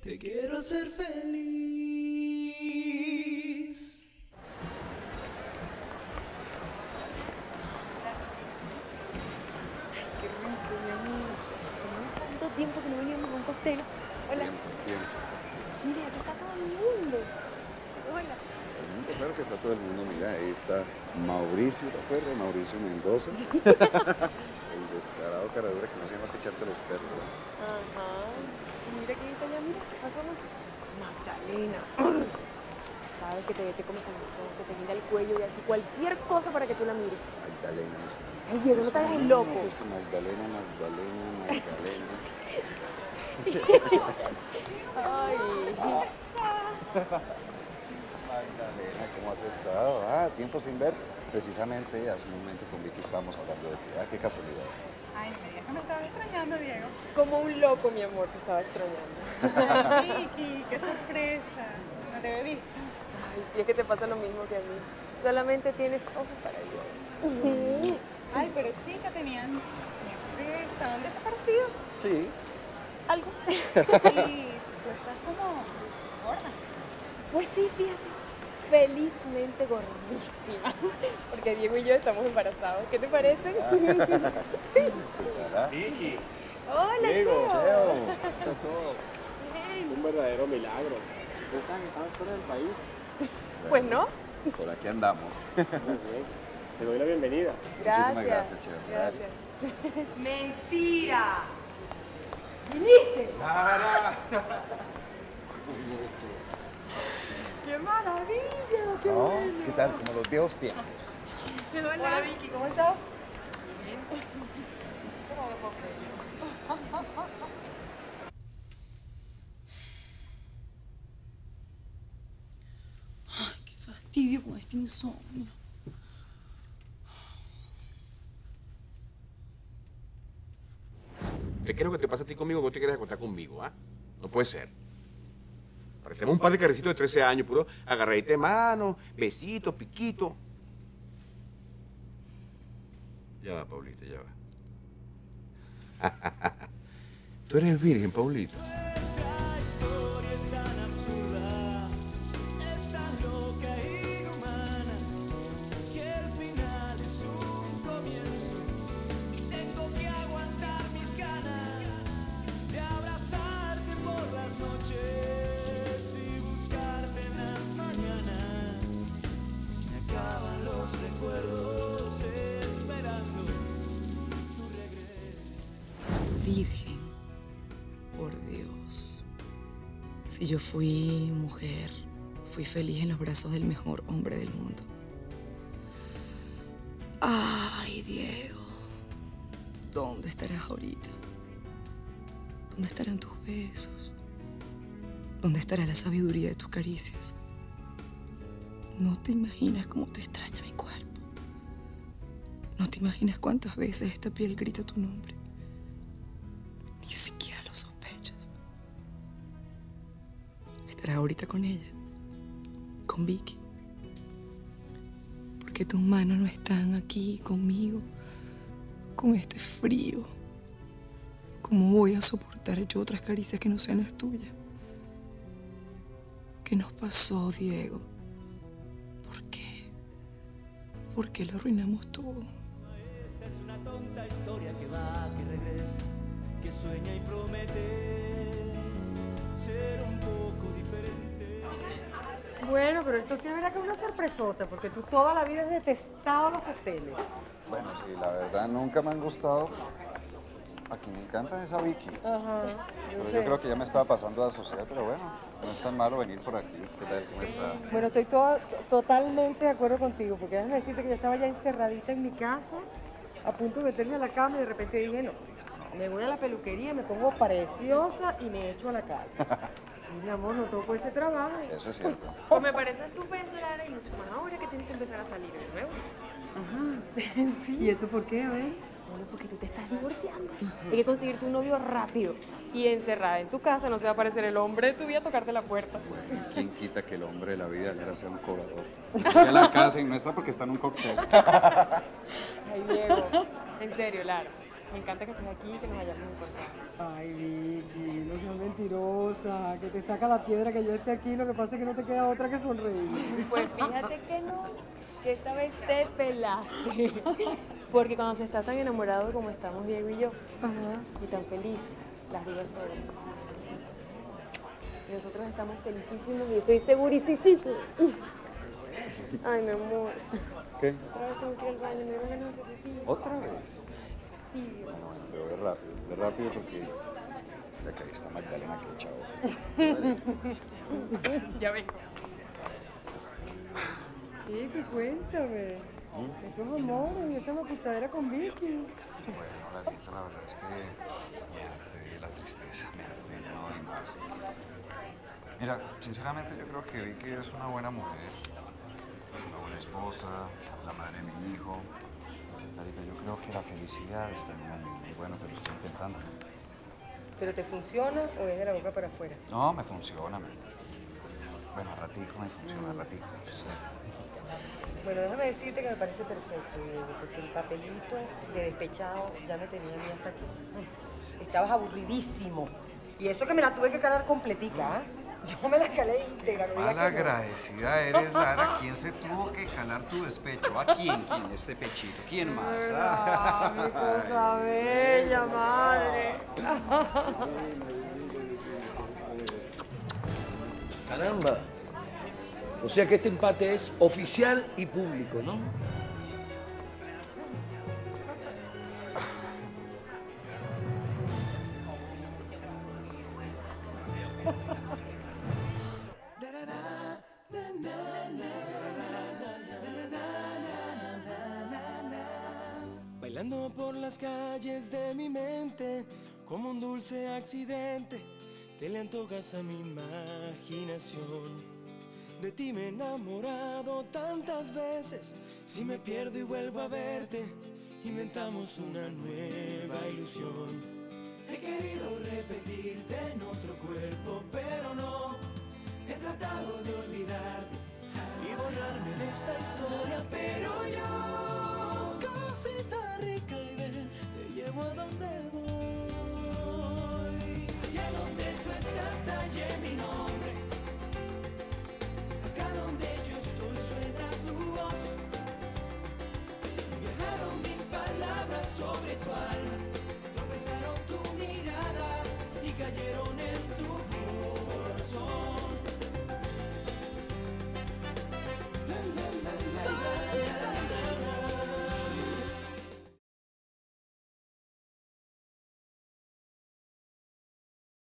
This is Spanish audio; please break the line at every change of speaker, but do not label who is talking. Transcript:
Te quiero hacer feliz.
Qué rico, mi amor. Tenemos tanto tiempo que no veníamos a un cóctel. Hola.
Bien.
Mira, aquí está todo el mundo. Hola.
El mundo, claro que está todo el mundo. Mira, ahí está Mauricio, ¿te acuerdas? Mauricio Mendoza. El descarado caradura que no hacía más que echarte los perros, ¿verdad?
Ajá. Mira quién está allá, mira. Asoma. Magdalena. Cada vez que te ve, te come con los ojos, se te gira el cuello y hace cualquier cosa para que tú la mires.
Magdalena, eso.
Ay, Diego, no te hagas el loco.
Pues que Magdalena.
Ay.
Magdalena, ¿cómo has estado? Ah, tiempo sin ver. Precisamente hace un momento con Vicky estábamos hablando de ti. Ah, qué casualidad.
Ay, no me digas que me estabas extrañando, Diego.
Como un loco, mi amor, te estaba extrañando.
Vicky, qué sorpresa. No te había visto.
Ay, sí, es que te pasa lo mismo que a mí. Solamente tienes ojos para Dios.
Ay, pero chica, tenían estaban desaparecidos.
Sí.
¿Algo?
Y tú estás como gorda.
Pues sí, fíjate. Felizmente gordísima. Porque Diego y yo estamos embarazados. ¿Qué te parece?
Vicky,
Hola,
Diego,
Cheo.
es un verdadero milagro. Pensaban que estaban fuera del país.
Pues no.
Por aquí andamos.
Muy bien. Te doy la bienvenida.
Gracias.
Muchísimas gracias, Cheo.
Gracias.
¡Mentira! ¿Viniste?
¡Clara!
¡Qué maravilla! ¡Qué
¿No?
bueno!
¿Qué tal? Como los viejos tiempos.
Hola, Vicky, ¿cómo estás?
Ay, qué fastidio con este insomnio.
¿Qué es lo que te pasa a ti conmigo? No te quieres contar conmigo, ¿ah? No puede ser. Parecemos un par de carecitos de 13 años, puro agarradita de mano, besito, piquito. Ya va, Paulita, ya va. Tú eres virgen, Paulita.
Nuestra historia es tan absurda, es tan loca e inhumana, que el final es un comienzo. Tengo que aguantar mis ganas de abrazarte por las noches y buscarte en las mañanas. Se me acaban los recuerdos esperando tu regreso. Virgen, por Dios. Si yo fui mujer, fui feliz en los brazos del mejor hombre del mundo. Ay, Diego, ¿dónde estarás ahorita? ¿Dónde estarán tus besos? ¿Dónde estará la sabiduría de tus caricias? No te imaginas cómo te extraña mi cuerpo. No te imaginas cuántas veces esta piel grita tu nombre. Ni siquiera lo sospechas. Estarás ahorita con ella, con Vicky. Porque tus manos no están aquí conmigo, con este frío. ¿Cómo voy a soportar yo otras caricias que no sean las tuyas? ¿Qué nos pasó, Diego? ¿Por qué? ¿Por qué lo arruinamos todo?
Esta es una tonta historia que va, que regresa, que sueña y promete ser un poco diferente.
Bueno, pero esto sí es verdad que es una sorpresota, porque tú toda la vida has detestado los cócteles.
Bueno, sí, la verdad nunca me han gustado. Aquí me encanta esa Vicky.
Ajá,
Pero yo creo que ya me estaba pasando a asociar, pero bueno, no es tan malo venir por aquí. ¿Qué tal? ¿Cómo está?
Bueno, estoy totalmente de acuerdo contigo, porque déjame decirte que yo estaba ya encerradita en mi casa, a punto de meterme a la cama y de repente dije, no, me voy a la peluquería, me pongo preciosa y me echo a la calle. Sí, mi amor, no todo puede ser trabajo.
Eso es cierto.
Pues me parece estupendo, Lara, y mucho más ahora que tienes que empezar a salir de nuevo.
Ajá. ¿Y eso por qué, a ver?
Bueno, porque tú te estás divorciando. Hay que conseguirte un novio rápido. Y encerrada en tu casa no se va a aparecer el hombre de tu vida a tocarte la puerta.
¿Quién quita que el hombre de la vida le sea un cobrador? Ya la casa y no está porque está en un cóctel.
Ay, Diego. En serio, Lara. Me encanta que estés aquí y que nos hayamos encontrado.
Ay, Vicky, no seas mentirosa, que te saca la piedra que yo esté aquí, lo que pasa es que no te queda otra que sonreír.
Pues fíjate que no, que esta vez te pelaste. Porque cuando se está tan enamorado como estamos Diego y yo, y tan felices, las dudas sobran. Y nosotros estamos felicísimos y estoy segurísima. Ay, mi amor.
¿Qué?
Otra vez tengo que ir al baño, me dieron ganas de hacer pipí.
¿Otra vez?
Sí.
Pero ve rápido porque ya que ahí está Magdalena que chao.
Ya vengo.
Chico, cuéntame. Esos amores y esa mapuchadera con Vicky.
Bueno, Lalita, la verdad es que me harté la tristeza, me harté, ya no doy más. Mira, sinceramente yo creo que Vicky es una buena mujer, es una buena esposa, la madre de mi hijo. Lalita, yo creo que la felicidad está en uno mismo. Y bueno, pero estoy intentando.
¿Pero te funciona o es de la boca para afuera?
No, me funciona. Bueno, a ratico me funciona, a ratico. Sí.
Bueno, déjame decirte que me parece perfecto, Diego, porque el papelito de despechado ya me tenía a mí hasta aquí. Estabas aburridísimo. Y eso que me la tuve que calar completica, ¿ah? Yo me la calé íntegra. No digas que no.
Malagradecida eres, Lara. ¿Quién se tuvo que calar tu despecho? ¿A quién? ¿Quién? Este pechito. ¿Quién más?
Ah, mi cosa bella, madre.
Caramba. O sea que este empate es oficial y público, ¿no?
Bailando por las calles de mi mente, como un dulce accidente, te le antojas a mi imaginación. De ti me he enamorado tantas veces, si me pierdo y vuelvo a verte, inventamos una nueva ilusión. He querido repetirte en otro cuerpo, pero no, he tratado de olvidarte y borrarme de esta historia, pero yo, cosita rica y ven, te llevo a donde voy. Allá donde tú estás, talle mi nombre. Acá donde yo estoy suena tu voz. Viajaron mis palabras sobre tu alma, tropezaron tu mirada y cayeron